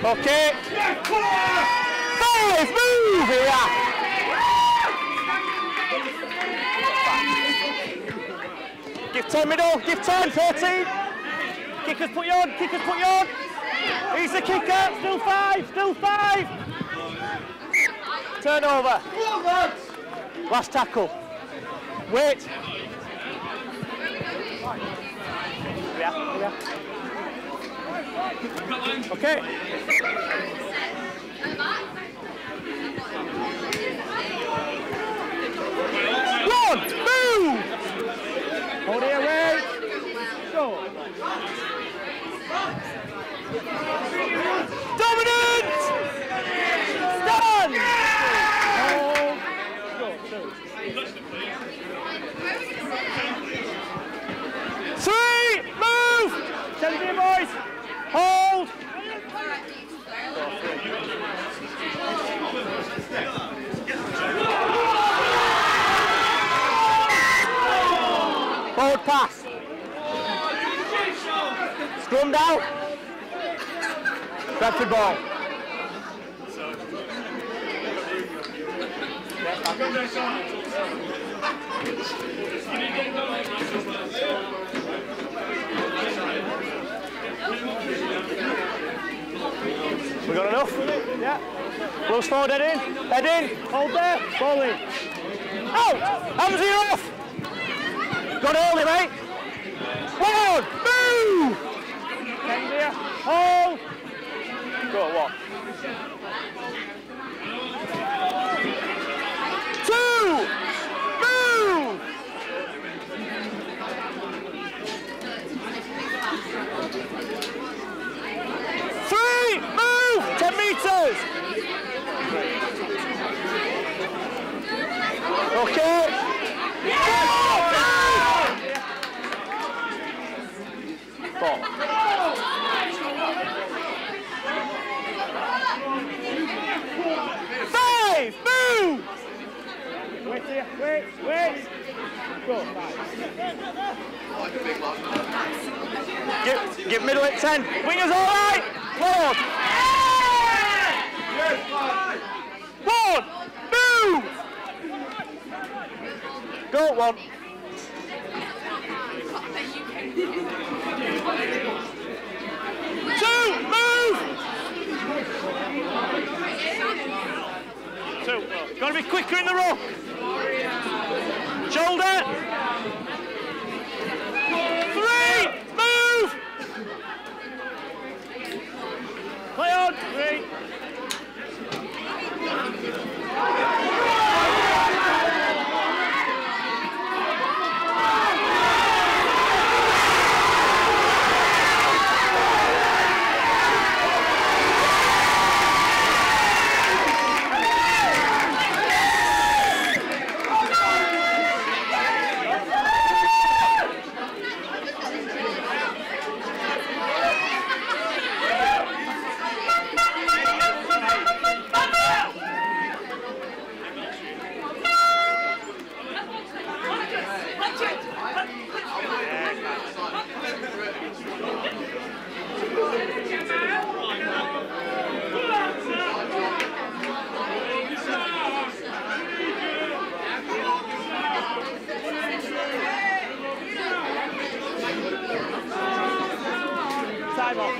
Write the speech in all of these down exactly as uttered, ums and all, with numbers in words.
Okay. Five, move here. Give ten middle, give ten, fourteen. Kickers put you on, kickers put you on. He's the kicker, still five, still five. Turnover. Last tackle. Wait. Yeah, yeah. Okay. One, move. Hold it away. Go. Dominant. Stand. Hold. Go. Two. Three. Move. Ten to you, boys. Hold. Forward pass. Scrum down. Bradford ball. We got enough? Yeah. Close forward, head in. Head in. Hold there. Ball in. Out. Hands are off. Got early, mate. One. Move. Ten there. Hold. Go. One. Two. Move. Three. Move. Ten meters. Okay. Four. Five. Move. Wait here. Wait. Wait. Go. Give, give middle at ten. Wingers all right. Forward. One. Move. Go. One. Two. Move. Two. Got to be quicker in the row. Shoulder. Three. Move. Play on. Three. Time off.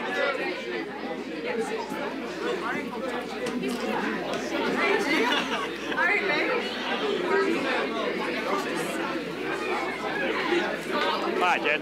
Bye, Jen.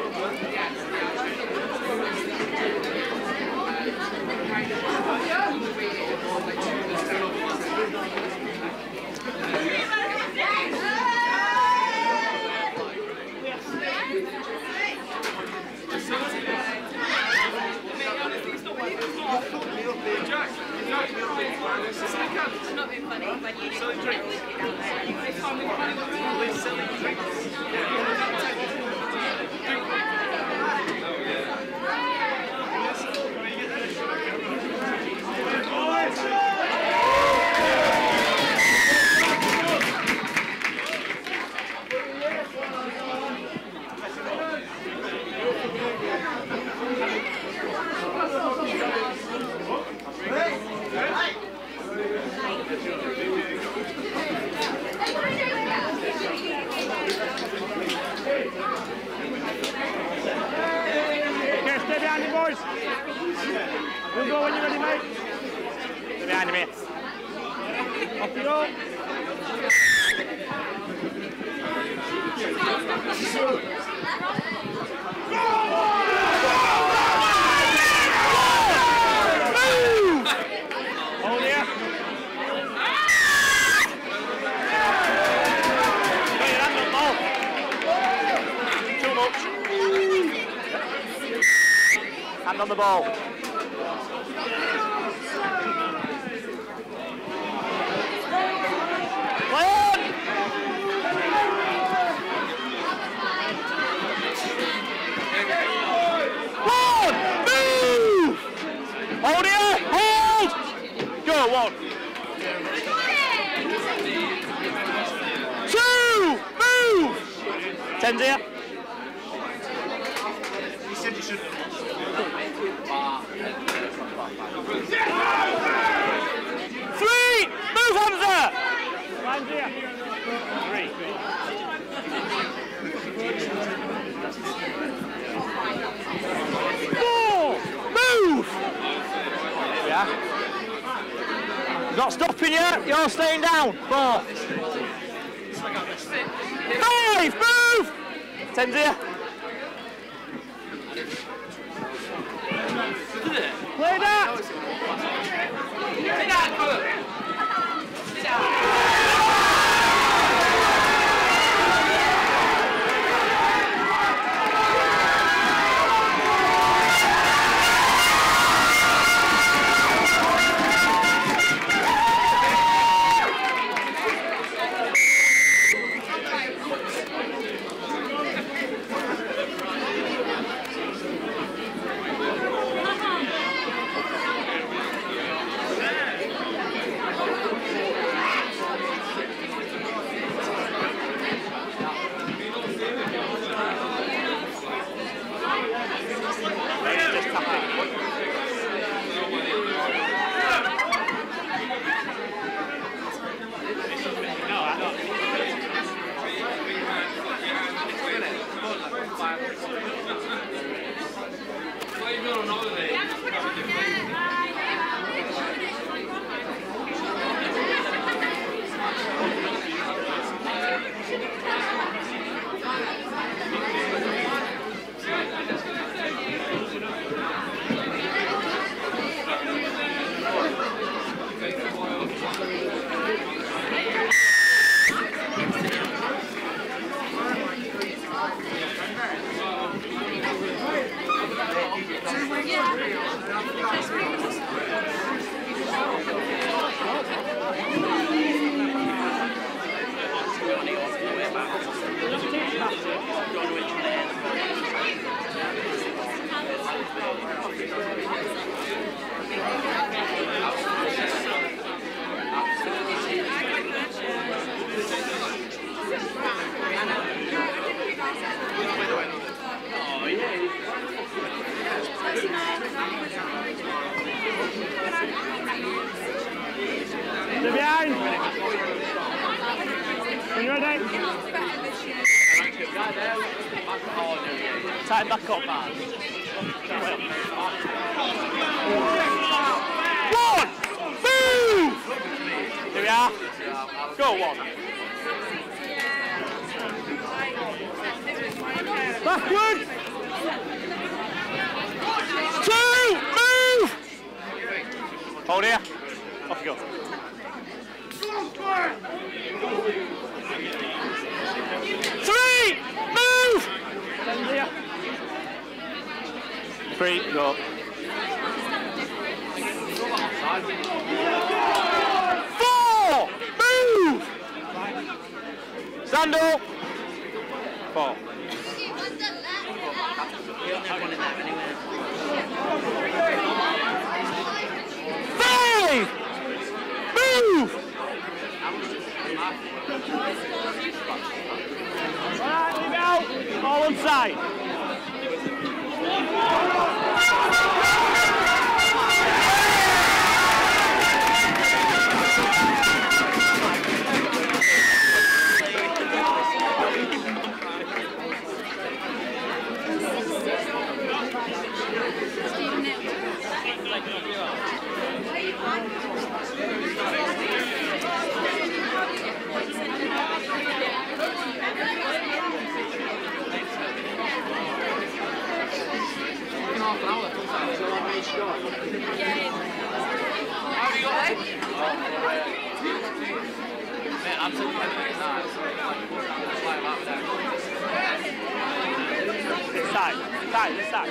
It's not been funny when you selling drinks. Selling drinks. We'll go when you're ready, mate. They're behind me. Off you go. Hold here. Got your hand on the ball. Too much. Hand on the ball. Play on! One! Move! Hold here! Hold! Go, one. Two! Move! Ten's here. You said you should. Three! Move, Hamza! Line's here. Three. Four! Move! Yeah. Not stopping you, you're staying down. Four. Five! Move! Ten's here. Play that! They're behind. Are you ready? Tighten back up, man. One! Move! Here we are. Go, one. Backward! Two! Move! Hold here. Off you go. Three! Move! Three, go. Four! Move! Stand up! Four. Five! Move! Alright, leave it out. All on side. Stephen Newton. This side, this side, this side.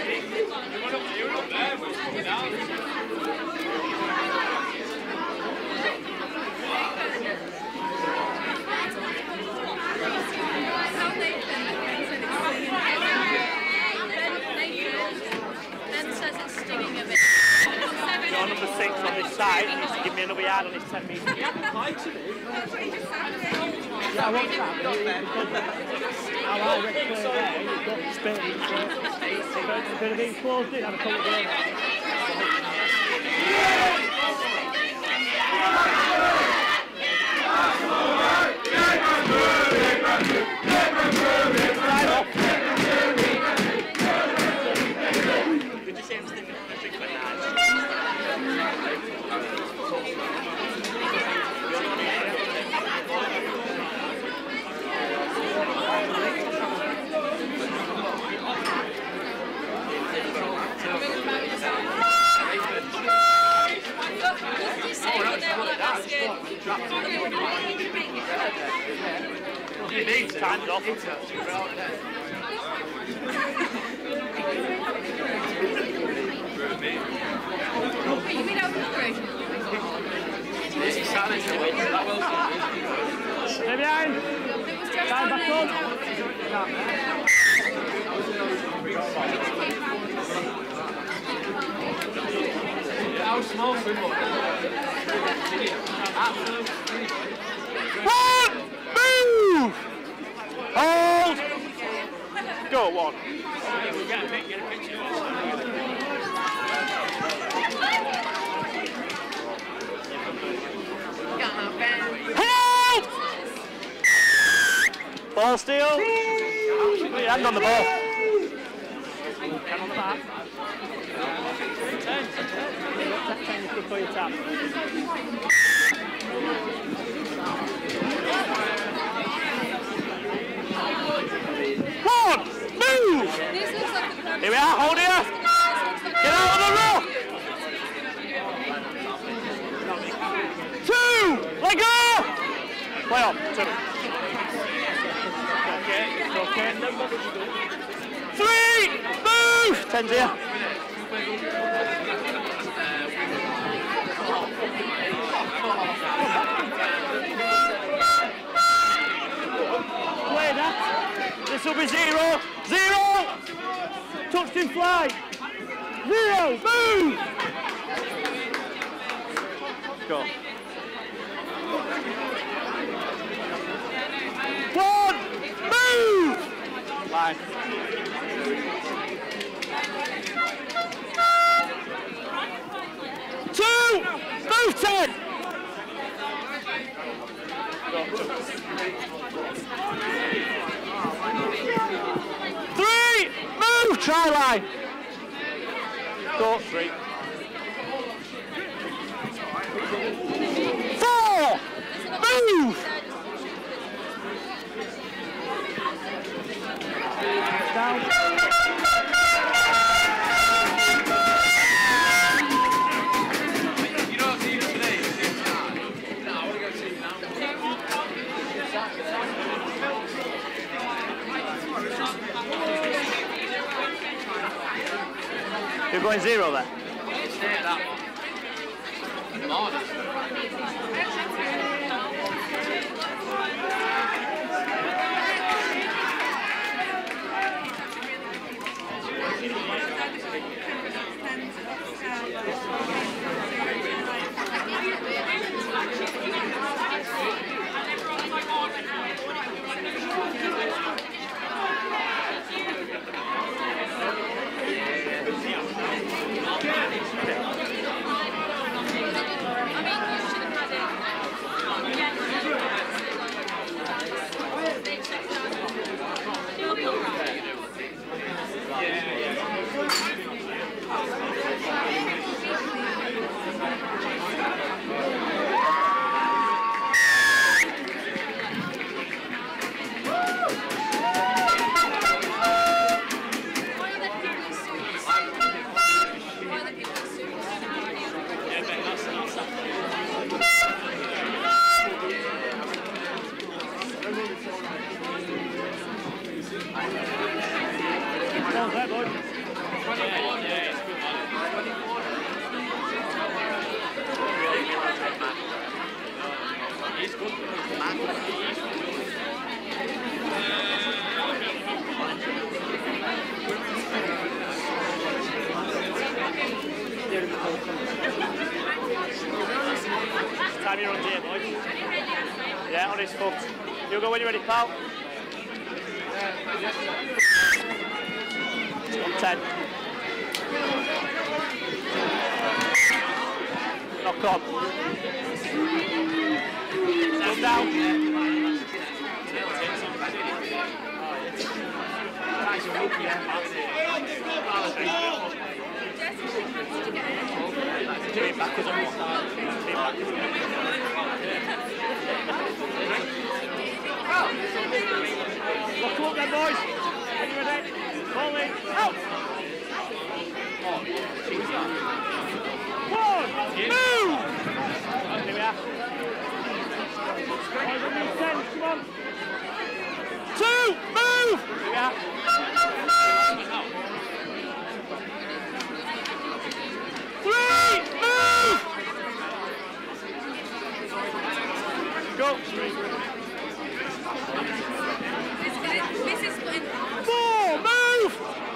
Your number six on this side needs to give me another yard on his ten metres. Yeah, I want that. How I went to there, you've got space. So if it had been closed in, I'd have come again. Right off. Did you say I'm sticking on the trick for nine? You need timed off. Stay behind. Time back on. How small football? One, move, hold, go one. Hold. Ball steal. Put your hand on the ball. Hand on the back. Ten. Ten before you tap. One, move! Here we are, hold here! Get out of the rock! Two, let go! Play on, two. Okay, okay. Three, move! Ten's here. Play that. This will be zero. Zero. Touched in flight. Zero. Move. Go. One. Move. Line. Two. Move ten. Go. Three, move, try line. Go, three. Four, move. Down. You don't see it today. No, I want to go see it now. You're going zero there. Stay at that one. I mean, Ball's there, bud. He's good. Time you're on here, boys. Yeah, on his foot. You'll go when you're ready, pal. On ten. Knock on. Come down. Do it backwards on one side. Do it backwards. Well, come up then, boys. Are you ready? Ball in. Out. One. Move. Here we are. Boys on these ten. Come on. Two. Move. Here we are. Three. Move. Go. This is splitting. Four. Move.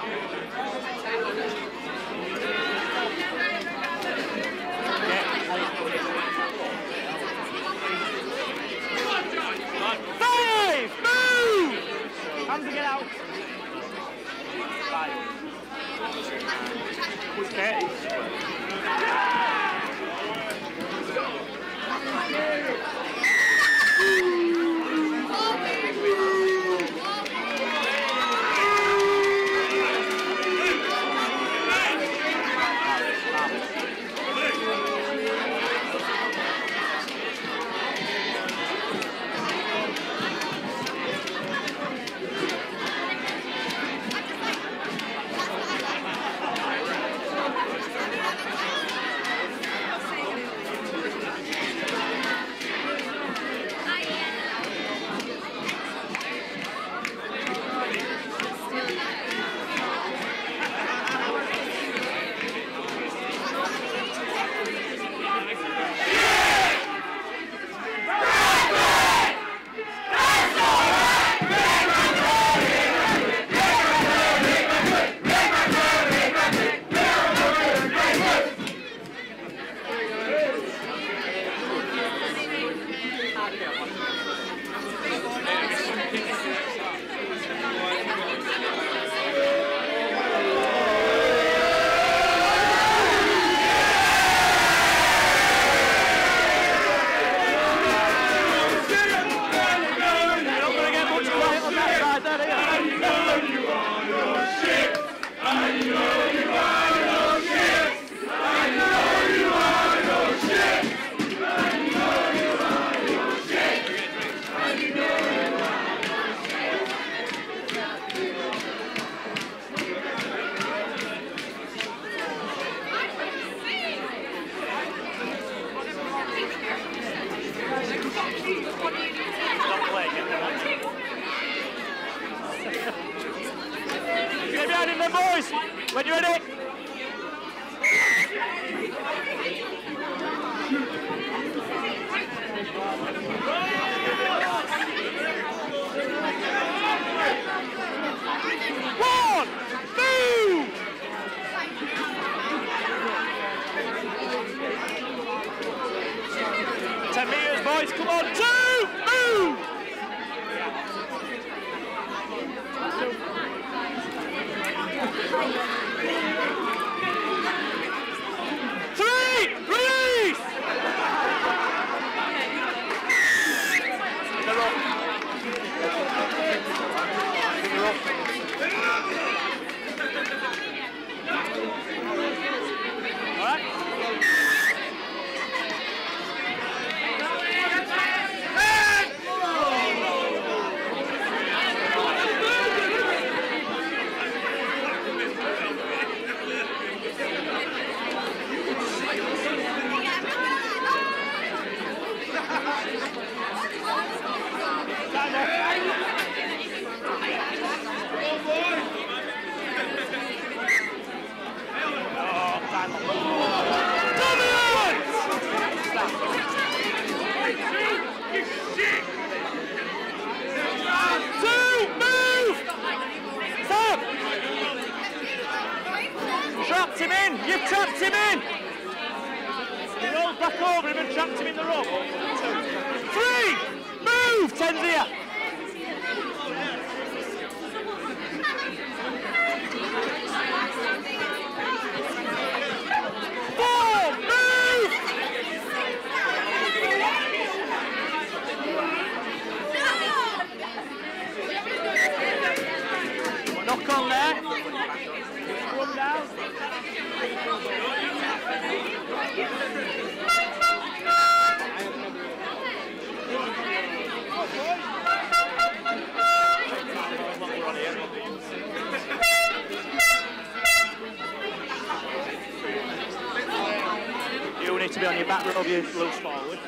Five. Move. Hands to get out. Five. Okay. Get behind him then, boys. When you're ready. One, two. Ten meters, boys. Come on, two, move. Three, release! You've trapped him in! He rolls back over him and trapped him in the rope. Three! Move! Ten's here! Four! Move! Knock on there. One down. You need to be on your back row, you loose forward.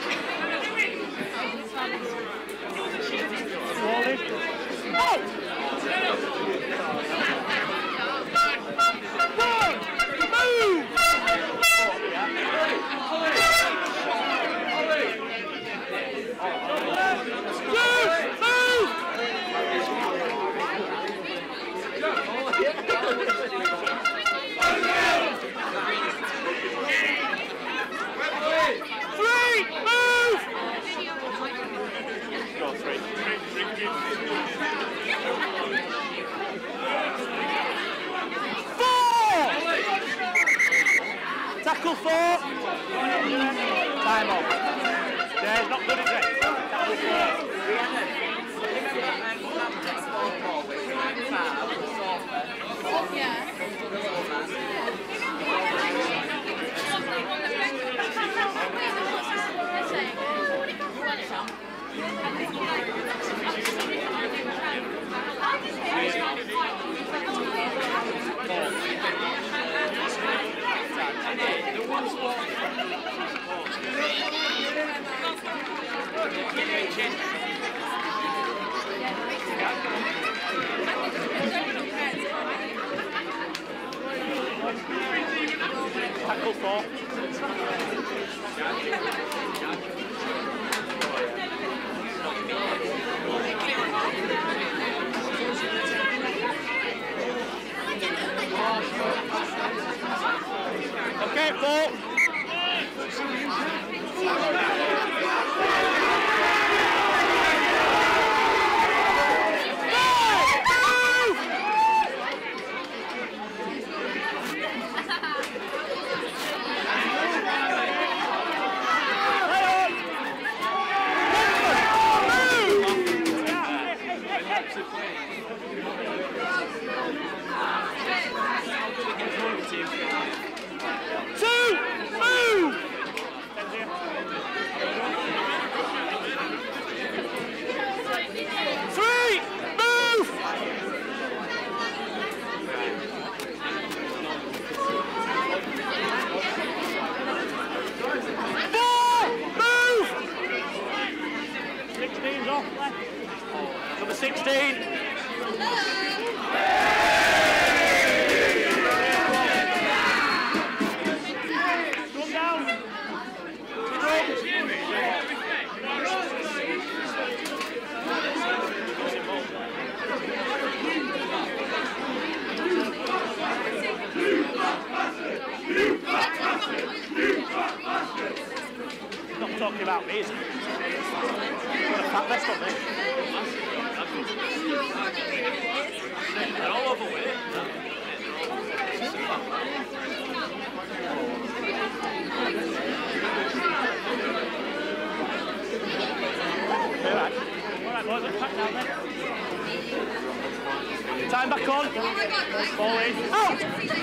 Forward. Oh! One! Move! Tackle four. Time off. Yeah, he's not good, is it? Tackle four. Yeah. Tackle four. Okay, four. Number sixteen. Come down. Not talking about me, is he? Got a fat vest on me. They're all overweight. Alright, alright boys, let's pack down there. Time back on. Forward. Out!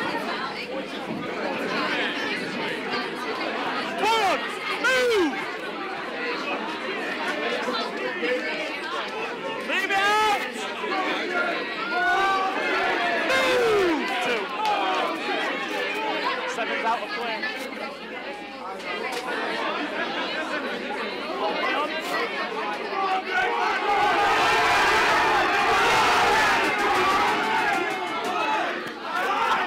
Forward! Move! Leave it out! Move! Two. Seven's out of play.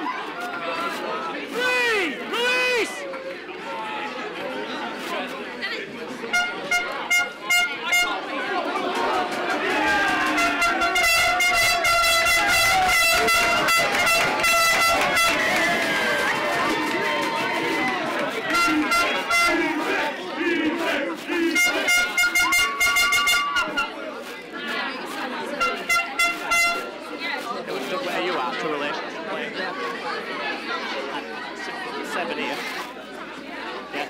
Three! Release! starts to relate. Seven here. Yeah.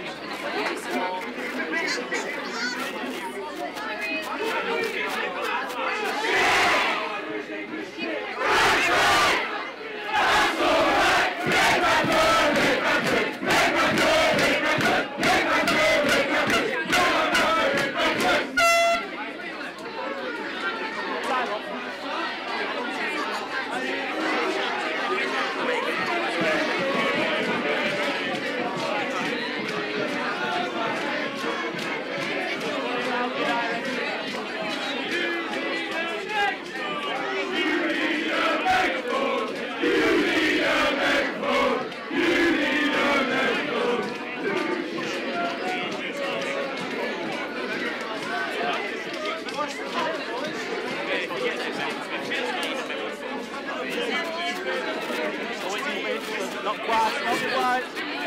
Not quite, not quite.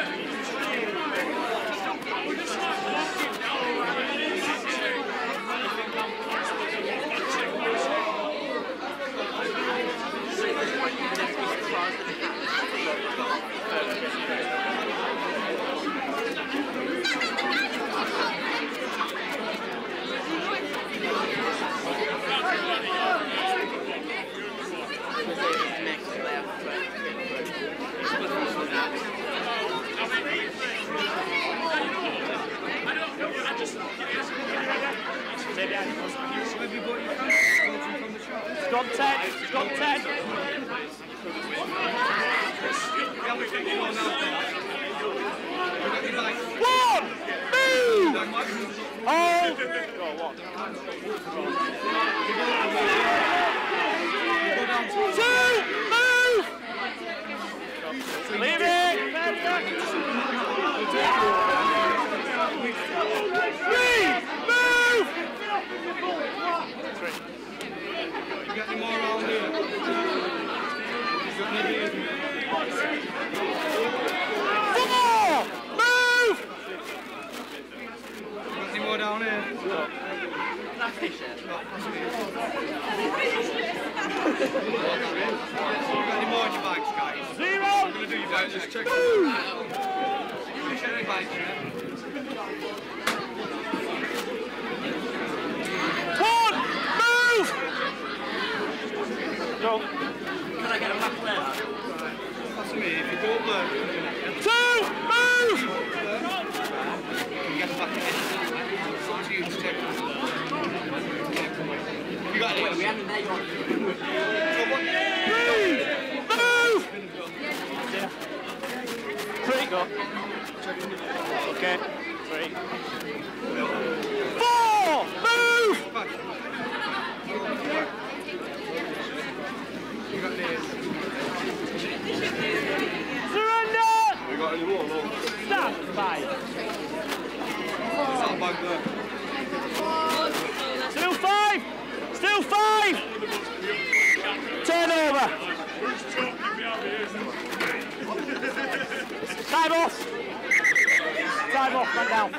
Got ten, got ten. One, move! Hold! Go, one. Two, move! Leave it! Three, move! Three. You got any more around here? Four! Move! You got any more down here? No. You got any more in your bags, guys? Zero! I'm going to do your bags. Just check them. Check your bags, yeah? One! Move! Go. Can I get a back there? That's me. If you go up there. Two! Move! You get the back again. It's up to you to check them. You got any? We haven't there, you want Three! Move! Yeah. Three, go. Okay. Three. Four! Move! Back. You got any? Surrender! You got any more? No. Stop! Five. There's that bag there. Still five! Still five! Turn over! Time off! Time off, man down.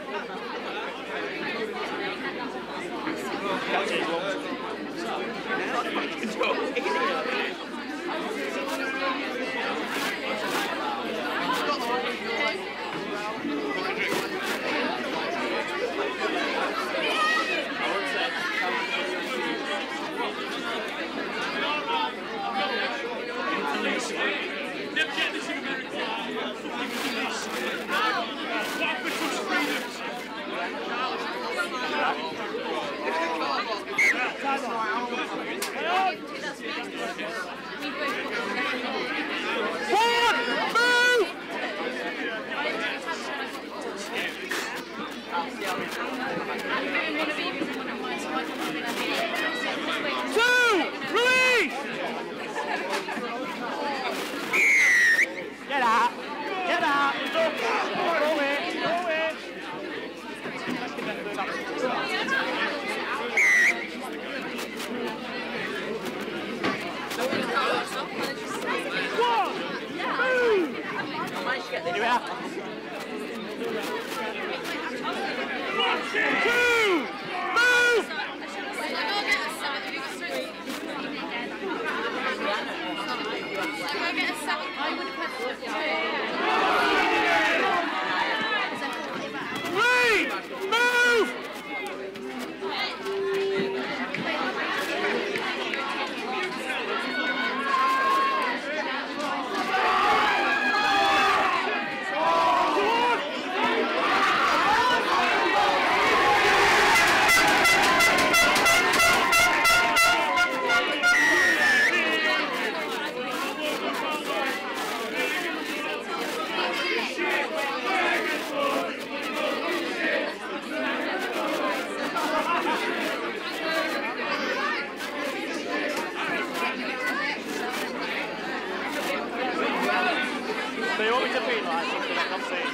seem like something I've not seen.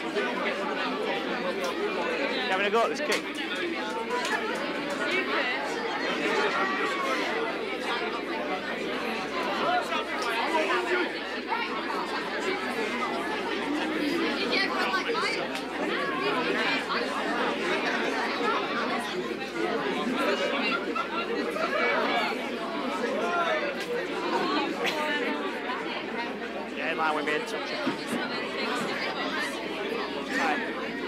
You having a go at this kick? Yeah, in line with me in touch. Right.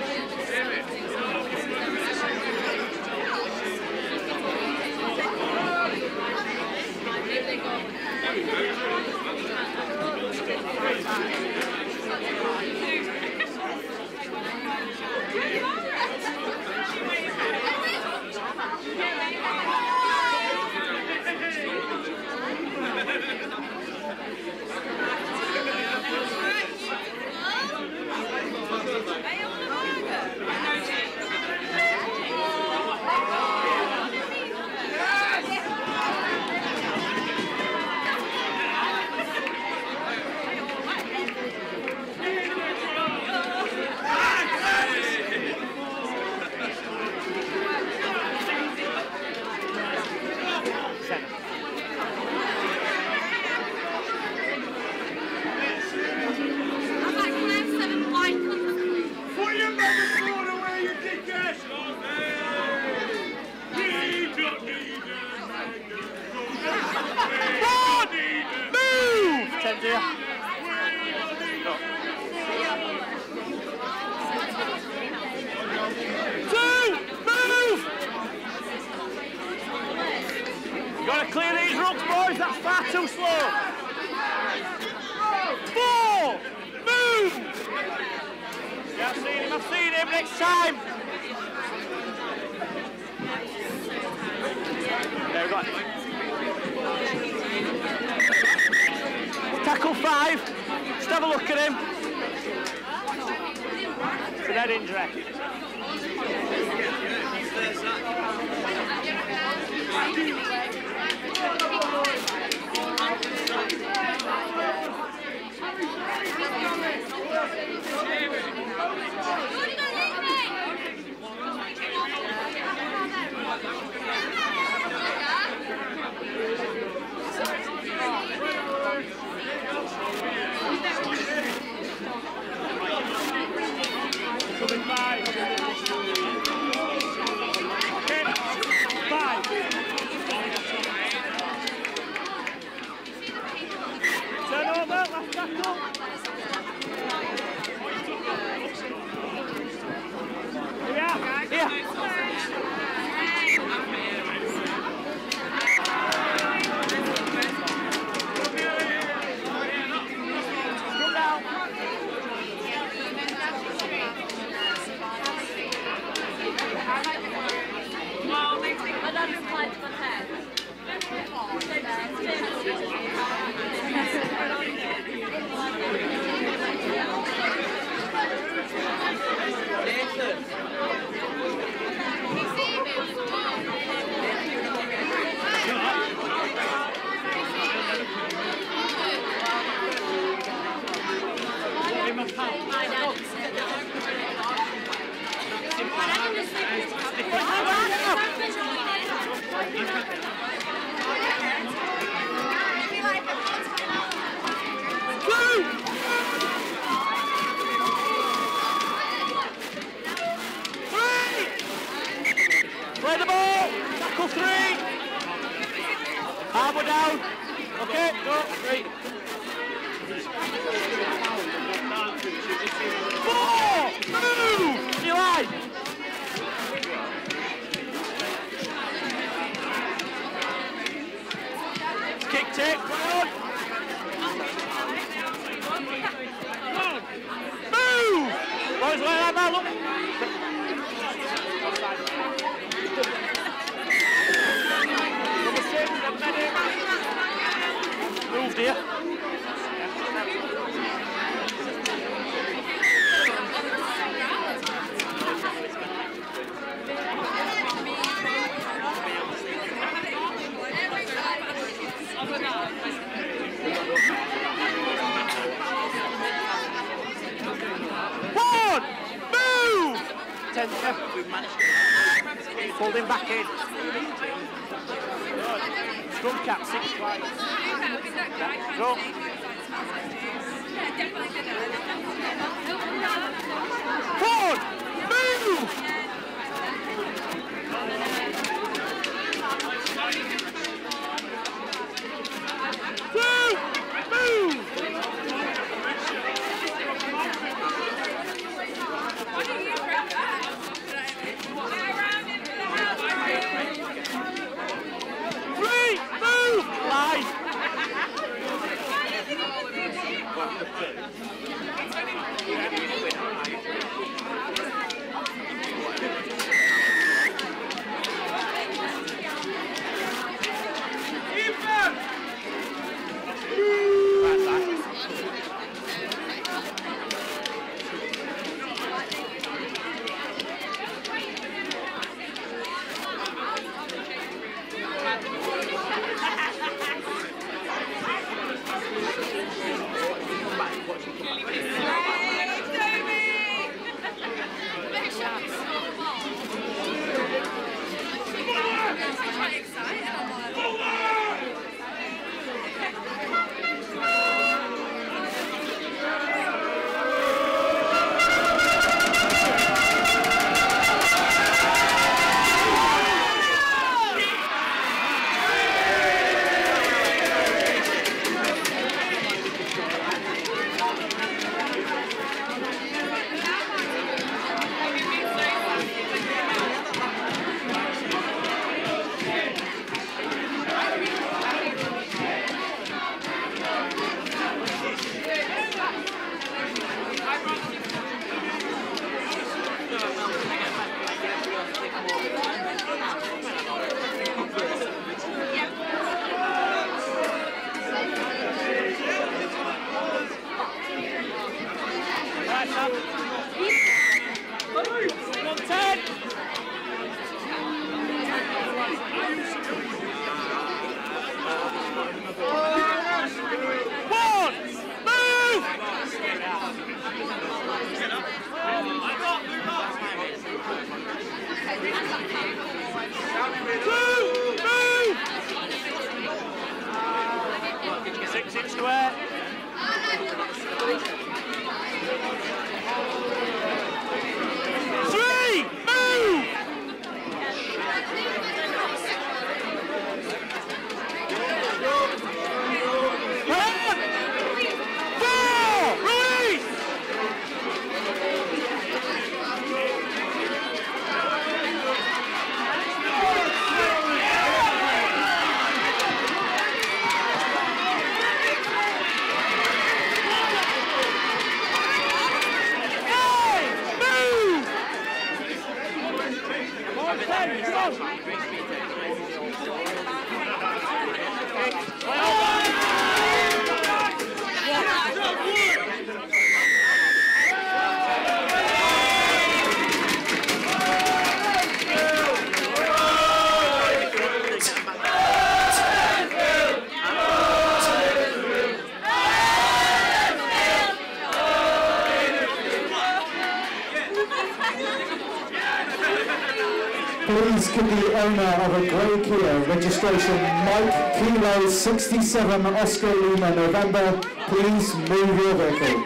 Clear these rucks, boys, that's far too slow. Four, move! Yeah, I've seen him, I've seen him, next time. There we go. Tackle five, just have a look at him. It's a head injury. Coming five. Ten. Five. Turn over, left tackle. Here we are. Here. Come down. I don't reply to the head. Play the ball! Tackle three! Armour down! Okay, go, three. Four! Move! Eli! Kick take, on! Move! Boys, like that now, look! Move, dear. centre. Pulled him back in. Scrum cap, six wide. Go. Forward! Move! Two! Move! Three! Move! Line! Six inch square. Three, move. One, four, release. Please give the owner of a grey Kia, registration Mike Kilo sixty-seven Oscar Lima November, please move your vehicle.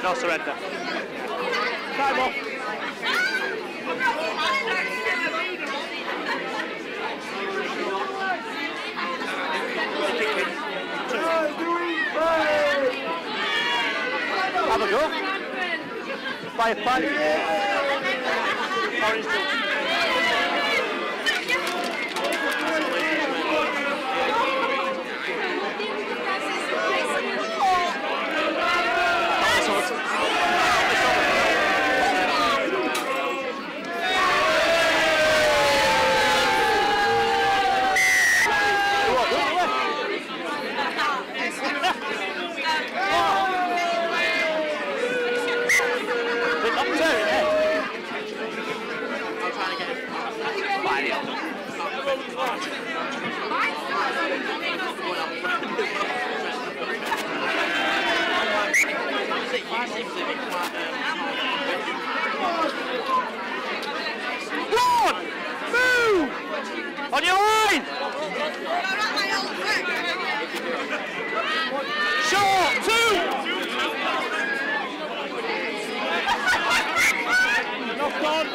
no surrender. Time off. Have a go. Five punch. Orange juice. One! Move! On your line! Short! Two! Knocked on!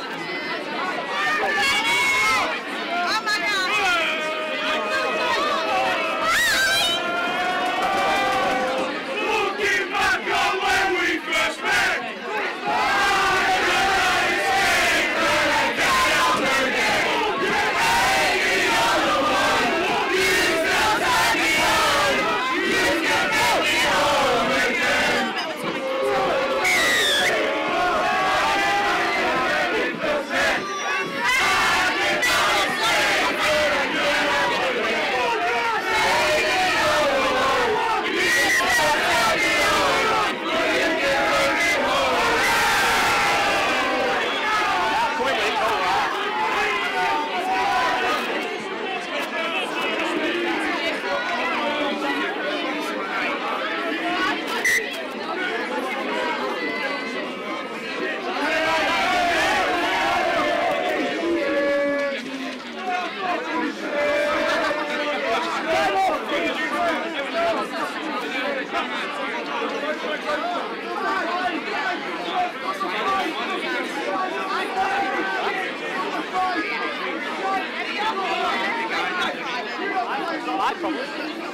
My problem.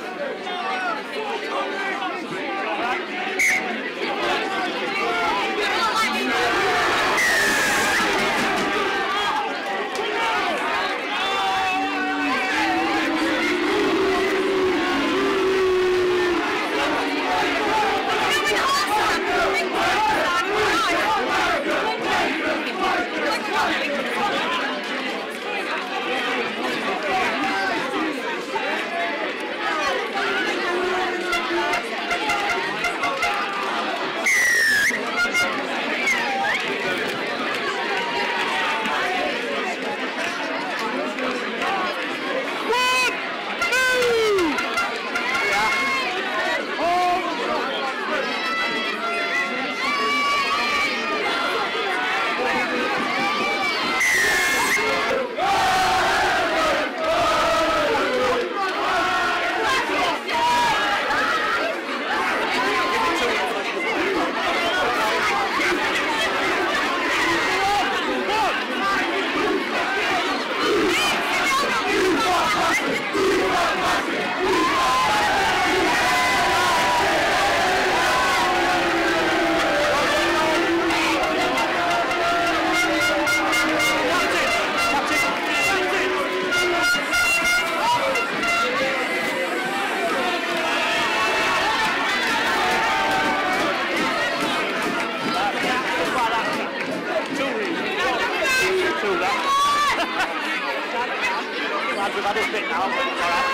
We've had a bit now, but it's all right.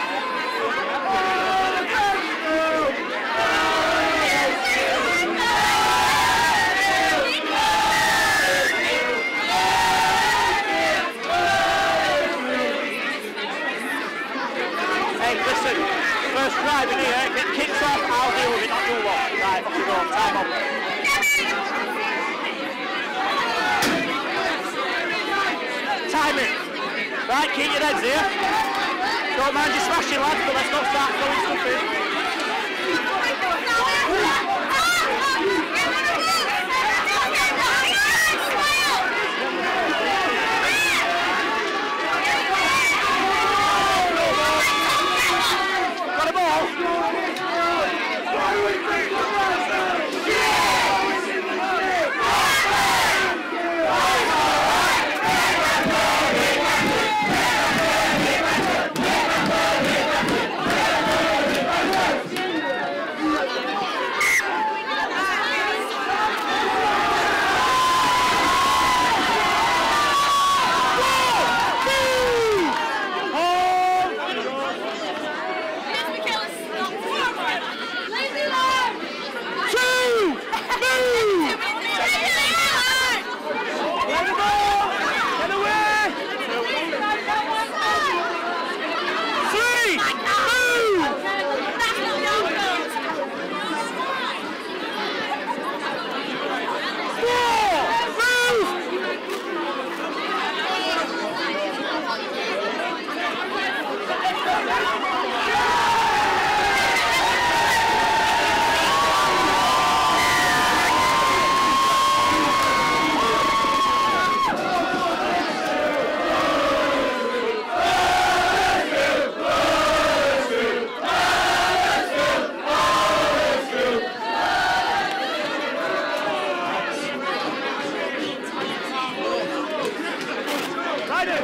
Hey, listen, first drive in here, get kicks off, I'll deal with it, not do what. Right, off you go, time up. Time it. Right, keep your heads here. Don't mind you smashing, lads, but let's not start throwing stuff in. Ryder!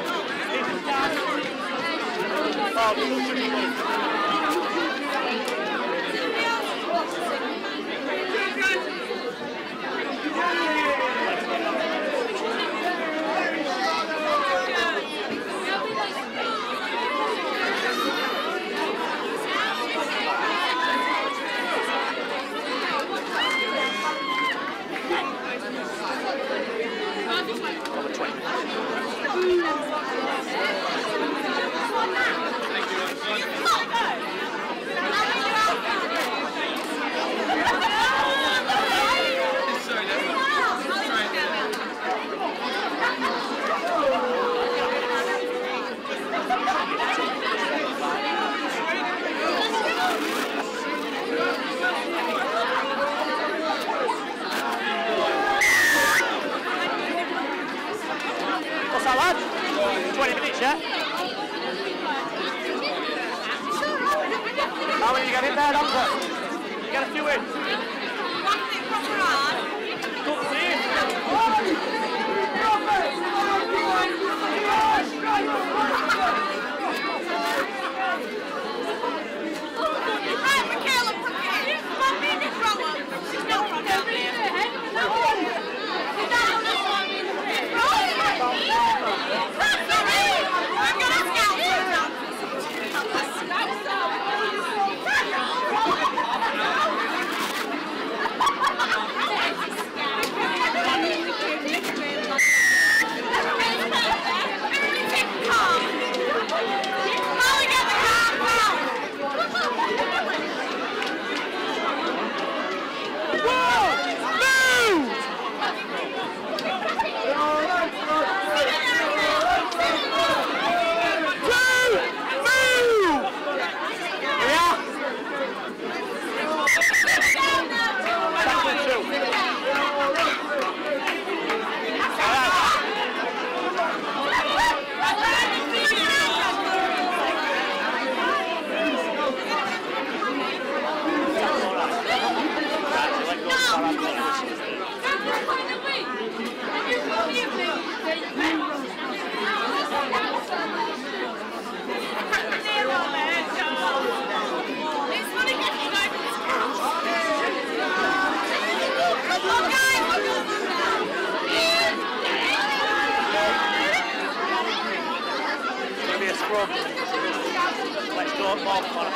What's that, lad? twenty minutes, yeah? How many you got in there, Hamza? You got a few in? Good to see you. Right, Michaela, put it in. Come on, be in this row up. She's not from down there. We're gonna scout for them. Let's go up, Bob. On a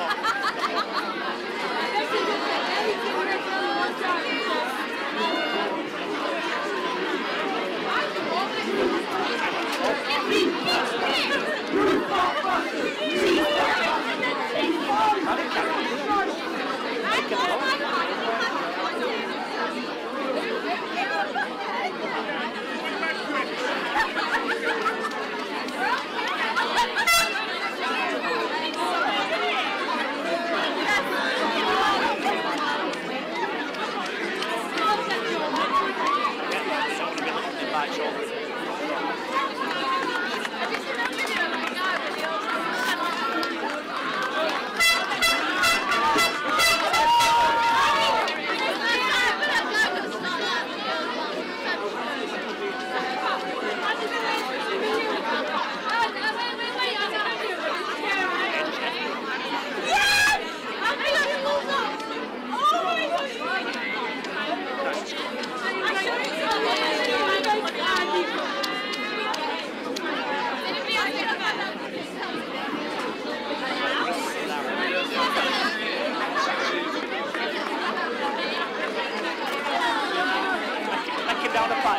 down the back.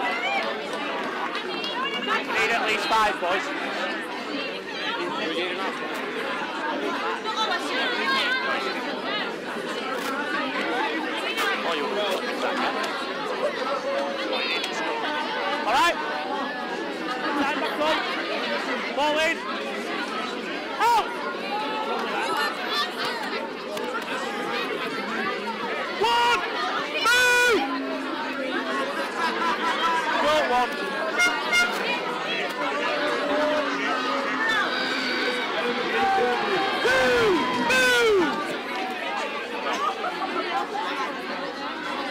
Need at least five, boys. All right. Time back up. Ball in. Out. One. Move. Go one.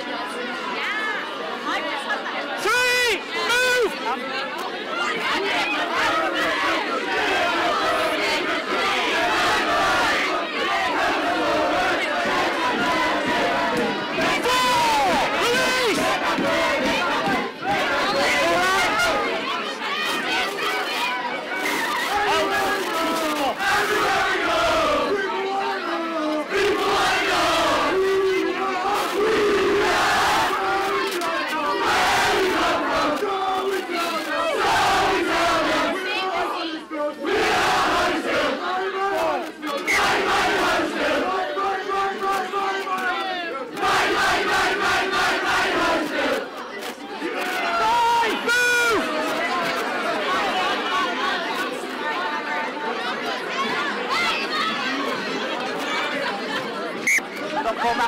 Three, move!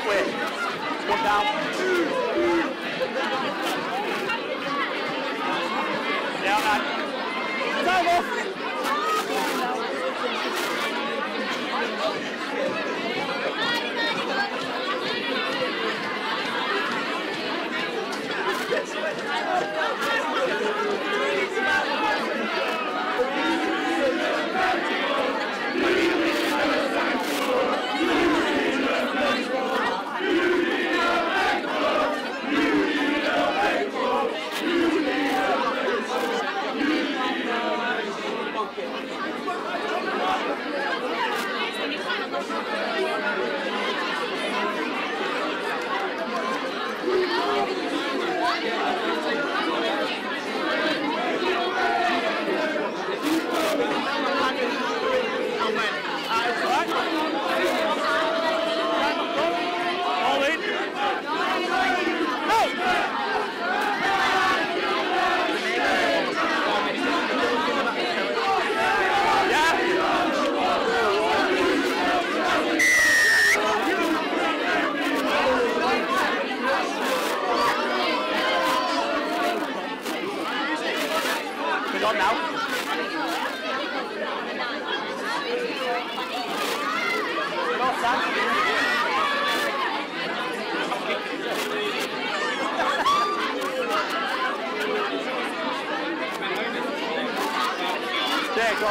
way. One down. Yeah, man. Time off. There, go on.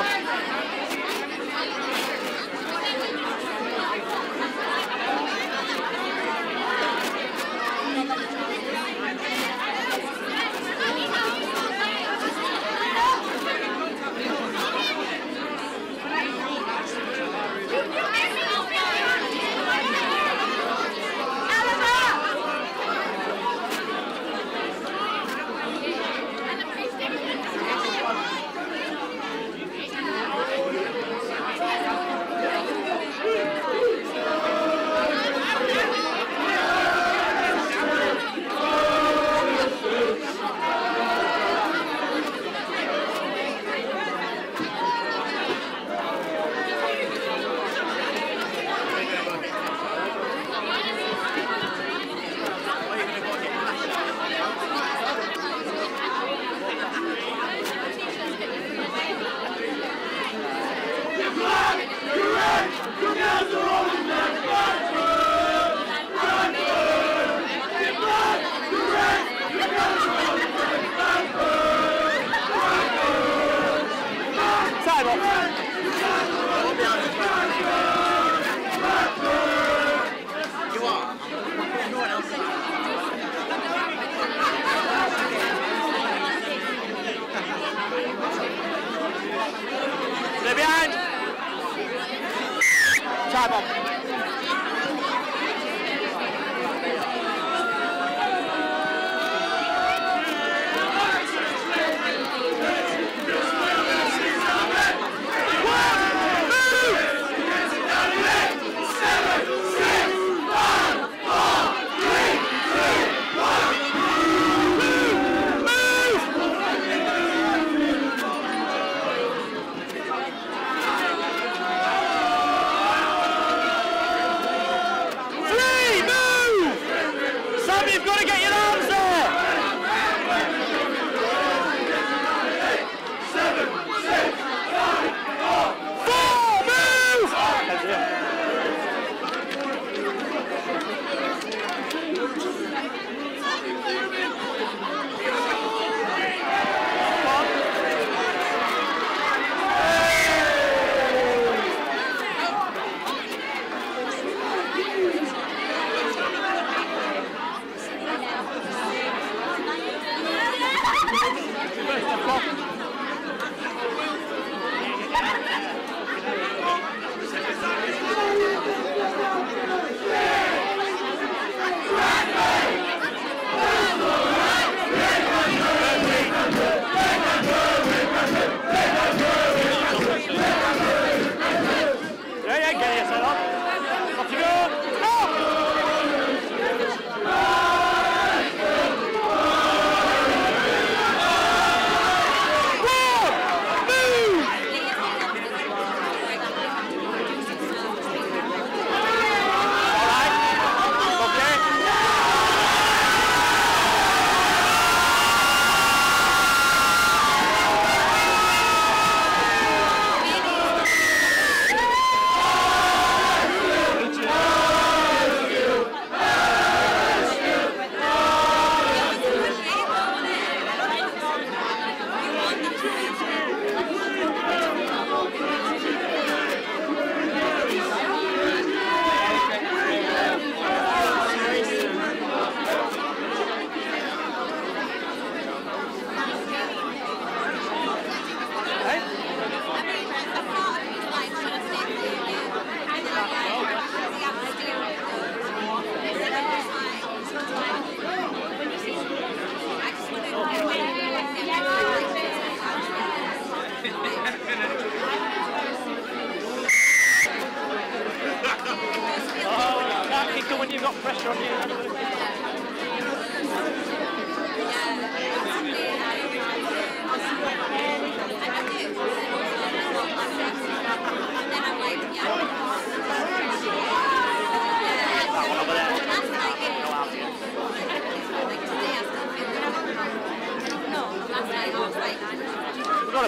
Stay behind. Time up.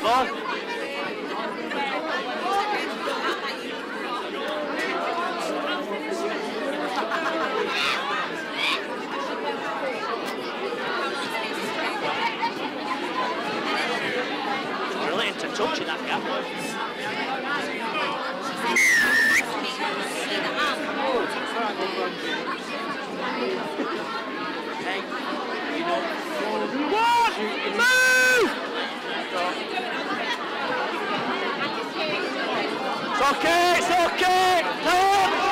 ball. Brilliant to touch in that gap. Hey, you know, What? Move! It's okay, it's okay. Come on.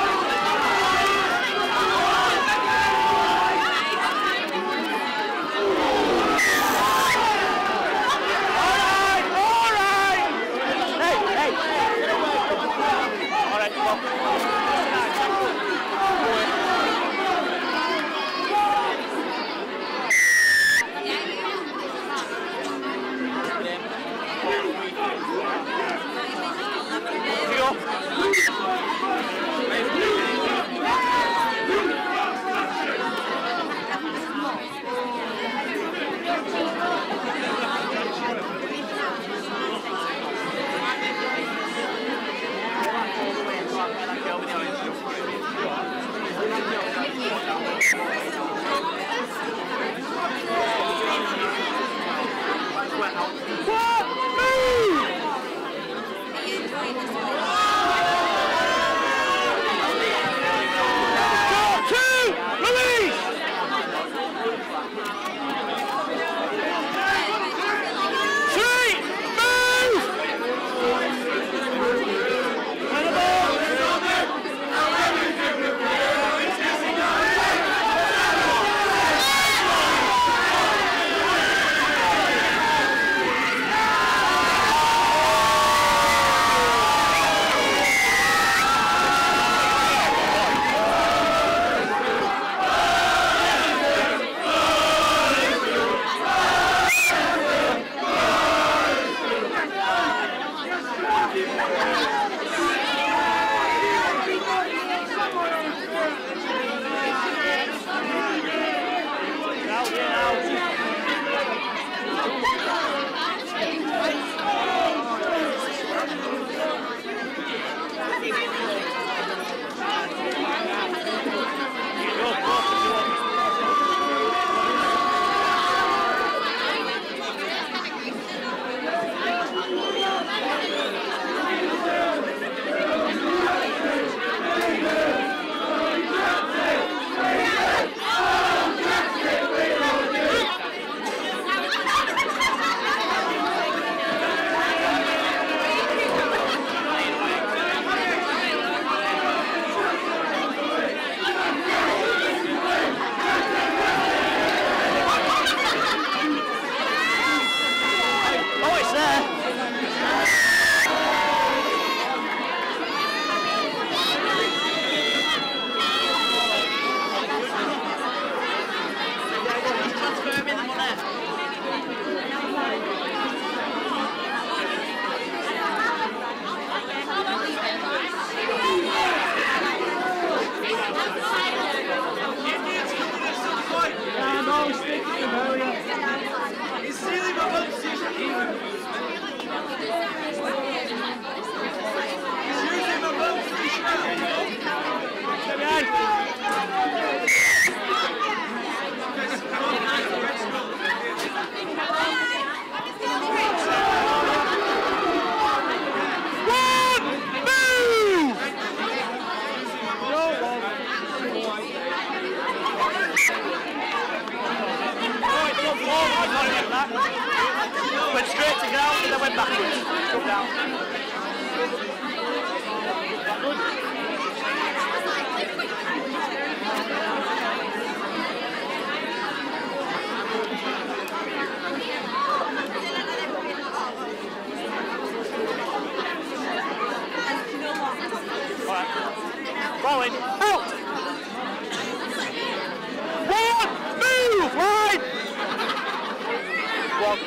Went straight to ground and then went backwards. Come down. Alright. Forward. Out! One! Move! Line! One.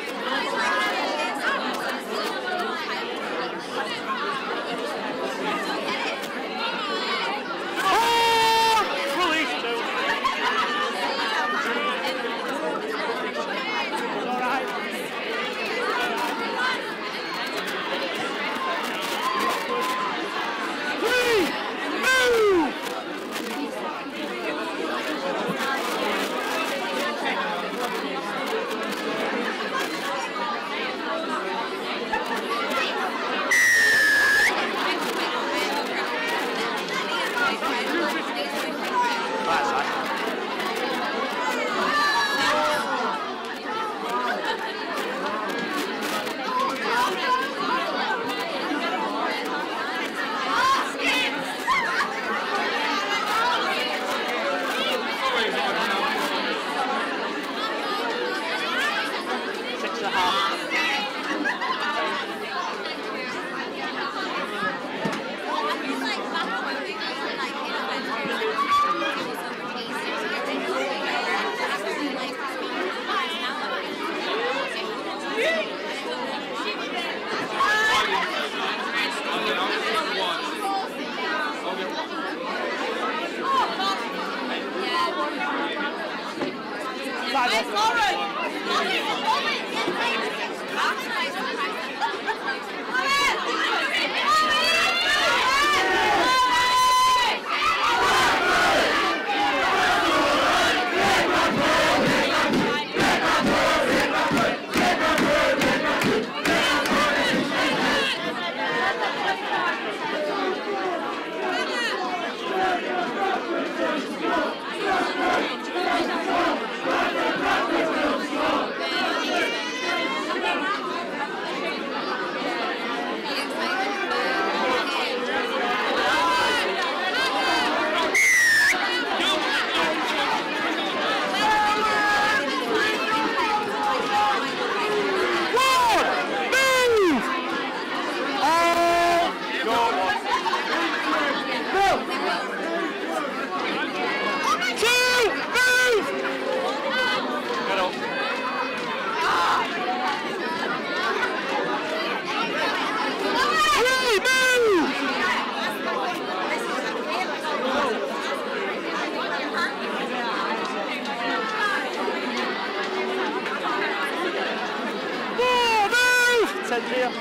ten here.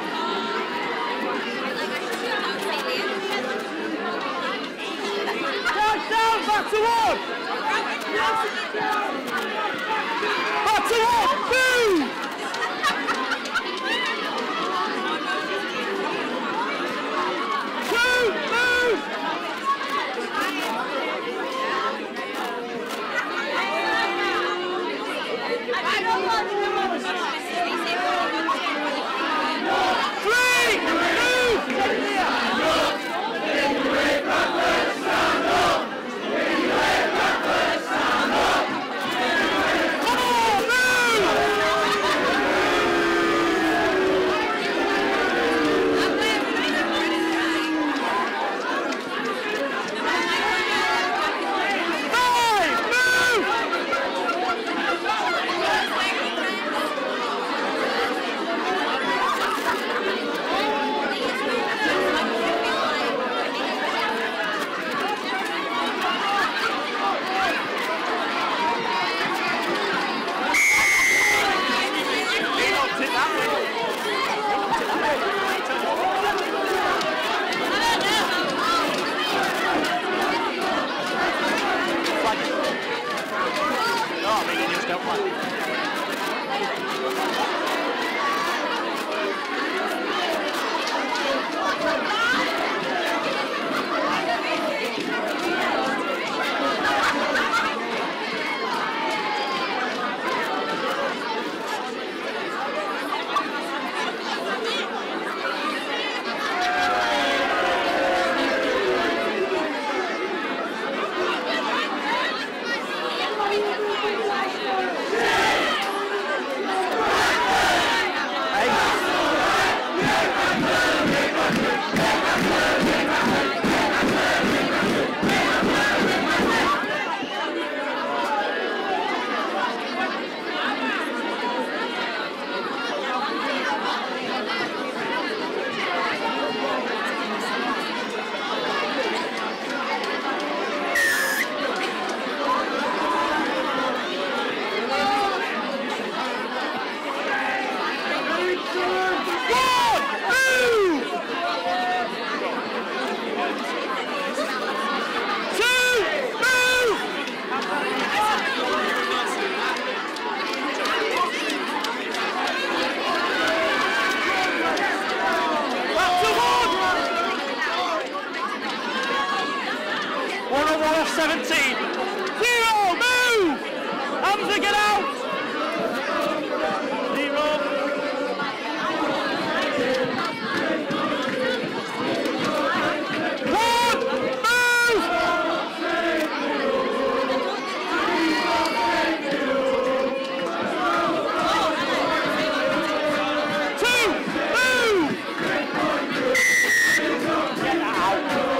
Down, down, back to one! Back to one! Move! Two, move! Three, move! Take me out. seventeen. Zero, move! Hamza, get out! Zero. One, move! Two, move! Get out!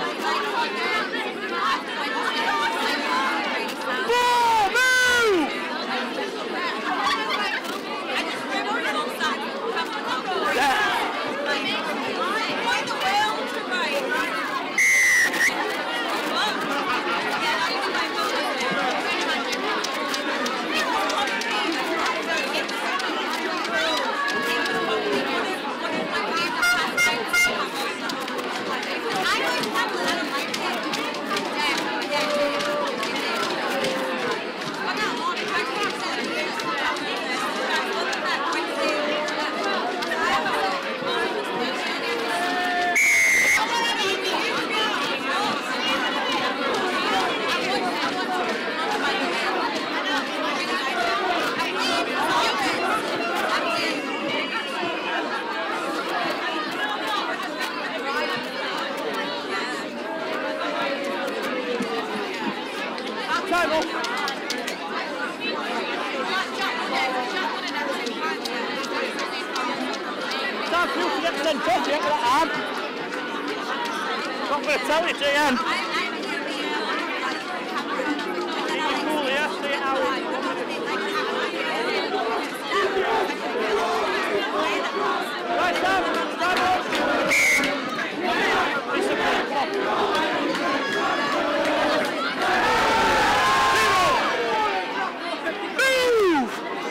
Four, move! Can't feel to get to them touch yet with that arm. Not going to tell you to the end. Keep it cool here, see it out. Right, Sam, stand up. Discipline, come on. Move!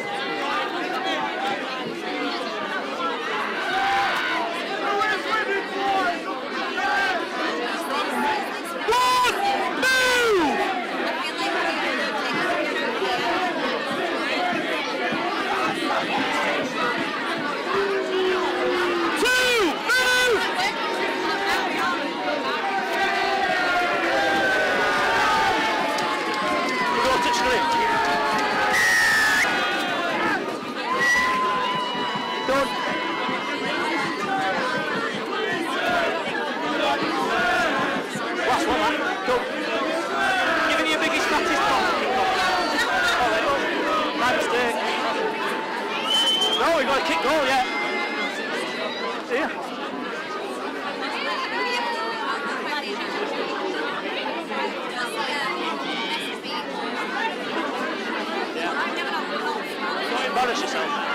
No, we've got a kick goal yet. Yeah. Don't embarrass yourself.